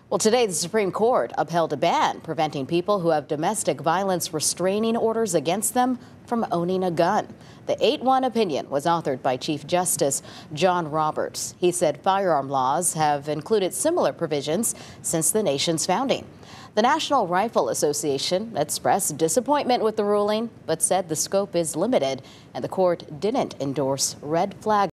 Well, today the Supreme Court upheld a ban preventing people who have domestic violence restraining orders against them from owning a gun. The 8-1 opinion was authored by Chief Justice John Roberts. He said firearm laws have included similar provisions since the nation's founding. The National Rifle Association expressed disappointment with the ruling, but said the scope is limited and the court didn't endorse red flag